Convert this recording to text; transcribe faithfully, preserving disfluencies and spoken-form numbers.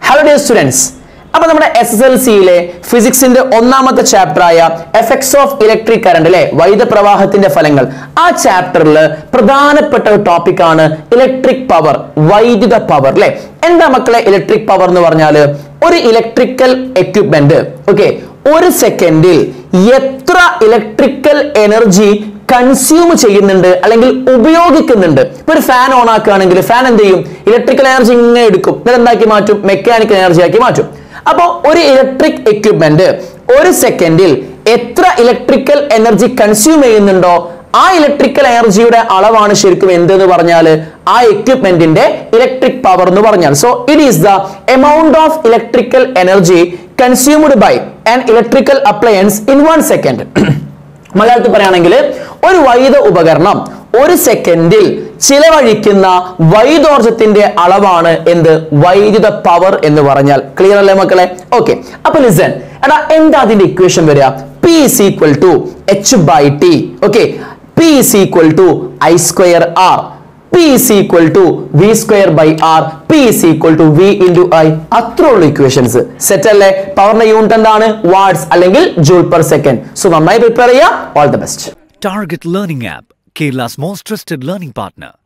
Hello dear students. അപ്പോൾ നമ്മുടെ S S L C യിലെ ഫിസിക്സിന്റെ ഒന്നാമത്തെ ചാപ്റ്റർ ആയ എഫക്ട്സ് ഓഫ് ഇലക്ട്രിക് കറന്റ് അല്ലേ വൈദ്യുത പ്രവാഹത്തിന്റെ ഫലങ്ങൾ ആ ചാപ്റ്ററിൽ പ്രധാനപ്പെട്ട ഒരു ടോപ്പിക് ആണ് ഇലക്ട്രിക് പവർ വൈദ്യുത പവർ അല്ലേ എന്താ മക്കളെ ഇലക്ട്രിക് പവർ എന്ന് പറഞ്ഞാൽ ഒരു ഇലക്ട്രിക്കൽ എക്യുപ്മെന്റ് ഓക്കേ ഒരു സെക്കൻഡിൽ എത്ര ഇലക്ട്രിക്കൽ എനർജി കൺസ്യൂം ചെയ്യുന്നുണ്ട് അല്ലെങ്കിൽ ഉപയോഗിക്കുന്നുണ്ട് ഒരു ഫാൻ ഓൺ ആക്കുകയാണെങ്കിൽ ഫാൻ എന്ത് ചെയ്യും ഇലക്ട്രിക്കൽ എനർജി ഇങ്ങനെ എടുക്കും എന്നിട്ട് എന്താക്കി മാറ്റും മെക്കാനിക്കൽ എനർജി ആക്കി മാറ്റും അപ്പോൾ ഒരു ഇലക്ട്രിക് എക്യുപ്മെന്റ് ഒരു സെക്കൻഡിൽ എത്ര ഇലക്ട്രിക്കൽ എനർജി കൺസ്യൂം ചെയ്യുന്നുണ്ടോ ആ ഇലക്ട്രിക്കൽ എനർജിയുടെ അളവാണ് ശരിക്കും എന്തെന്ന് പറഞ്ഞാൽ ആ എക്യുപ്മെന്റിന്റെ ഇലക്ട്രിക് പവർ എന്ന് പറഞ്ഞാൽ so it is the amount of electrical energy consumed by an electrical appliance in one second മലയാളത്തിൽ പറയുകയാണെങ്കിൽ ഒരു വൈദ്യുത ഉപകരണം ഒരു സെക്കൻഡിൽ ചിലവഴിക്കുന്ന വൈദ്യോർജത്തിന്റെ അളവാണ് എന്ത് വൈദ്യുത പവർ എന്ന് പറഞ്ഞാൽ ക്ലിയർ അല്ലേ മക്കളെ ഓക്കെ അപ്പൊ ലിസൺ എടാ എന്താ അതിന്റെ ഇക്വേഷൻ വരിക P is equal to H by T okay P is equal to I square R P is equal to V square by R P is equal to V into I അത്രയുള്ള equations set അല്ലേ പവറിന്റെ unit എന്താണ് watts അല്ലെങ്കിൽ joule per second so നന്നായി prepare ചെയ്യുക all the best Target Learning App, Kerala's most trusted learning partner.